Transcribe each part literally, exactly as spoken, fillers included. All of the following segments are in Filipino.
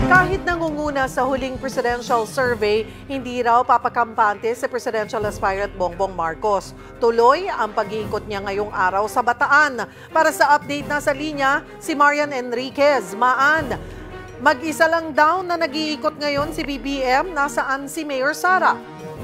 Kahit nangunguna sa huling presidential survey, hindi raw papakampante si presidential aspirant Bongbong Marcos. Tuloy ang pag-iikot niya ngayong araw sa Bataan. Para sa update na sa linya, si Marian Enriquez. Maan, mag-isa lang daw na nag-iikot ngayon si B B M. Nasaan si Mayor Sara?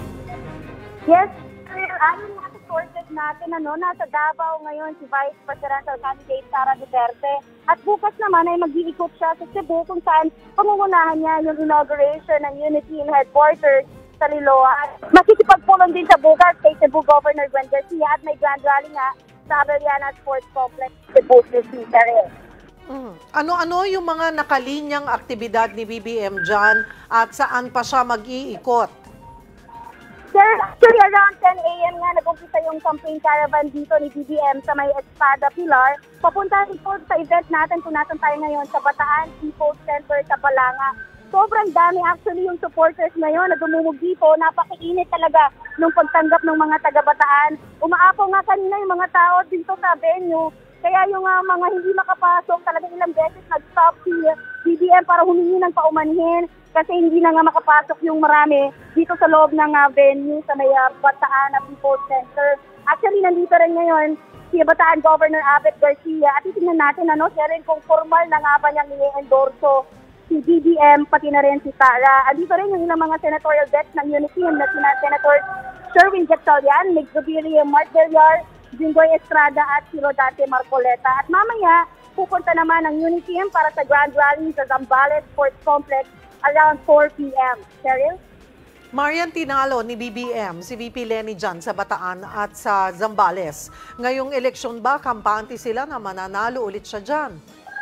Yes, ayon nga sa sources natin, ano, nasa Davao ngayon si Vice Presidential Candidate Sara Duterte. At bukas naman ay mag-iikot siya sa Cebu kung saan pangungunahan niya yung inauguration ng Unity in Headquarters sa Liloan. Makikipagpulong din sa bukas kay Cebu Governor Gwen Garcia at may grand rally nga sa Abeliana Sports Complex Cebu City. Mm. Ano-ano yung mga nakalinyang aktibidad ni B B M dyan at saan pa siya mag-iikot? Sir, actually around ten A M nga nag-umpisa yung campaign caravan dito ni B B M sa may Espada Pilar. Papunta rin po sa event natin kung nasan tayo ngayon sa Bataan People's Center sa Balanga. Sobrang dami actually yung supporters ngayon na dumumog dito. Napakainit talaga nung pagtanggap ng mga taga-Bataan. Umaapaw nga kanina yung mga tao dito sa venue. Kaya yung uh, mga hindi makapasok, talagang ilang beses nag-stop si B B M para humingi ng paumanhin kasi hindi na nga makapasok yung marami dito sa loob ng uh, venue sa may uh, Bataan People's Center. Actually, nandito rin ngayon si Bataan Governor Abet Garcia at titingnan natin ano, siya rin kung formal na nga ba niyang i-endorso si B B M pati na rin si Sara. Andito rin yung ilang mga senatorial bets ng Unity na sina Senator Sherwin Gatchalian, Mig Zubiri, Mark Villar, Jinggoy Estrada at si Rodante Marcoleta. At mamaya, pupunta naman ang Unity para sa Grand Rally sa Zambales Sports Complex around four P M Cheryl? Marian, tinalo ni B B M si V P Leni dyan sa Bataan at sa Zambales. Ngayong eleksyon ba, kampante sila na mananalo ulit siya dyan?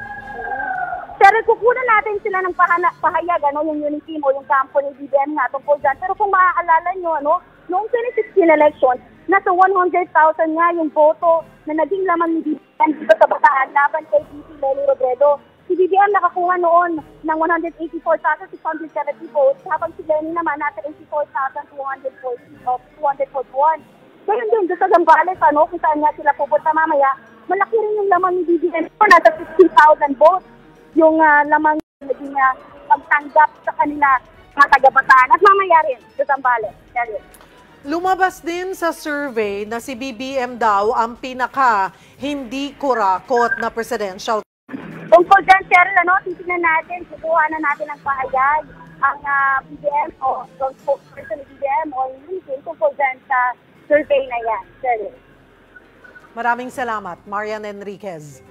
Cheryl, kukunan natin sila ng pahana, pahayag, ano, yung Unity o yung kampo ni B B M nga tungkol dyan. Pero kung maaalala nyo, ano, noong twenty sixteen election, nasa one hundred thousand nga yung boto na naging laman ni B B M dito sa Bataan laban kay V P Leni Robredo. Si B B M nakakuha noon ng one hundred eighty-four thousand six hundred seventy votes, habang si Leni naman nasa eighty-four thousand two hundred forty-one. Ngayon din, doon sa Zambales, ano, kung saan nga sila pupunta mamaya, malaki rin yung lamang ni B B M. Nasa fifty thousand votes yung uh, lamang naging uh, pagtanggap sa kanila mga taga-Bataan. At mamaya rin sa Zambales. Lumabas din sa survey na si B B M daw ang pinaka hindi kurakot na presidential. Tungkol dyan, Cheryl, ano, titignan natin, kukuha na natin ang pahayag ang uh, B B M o yung spokesperson ni B B M o yung meeting tungkol dyan sa survey na yan, Cheryl. Maraming salamat, Marian Enriquez.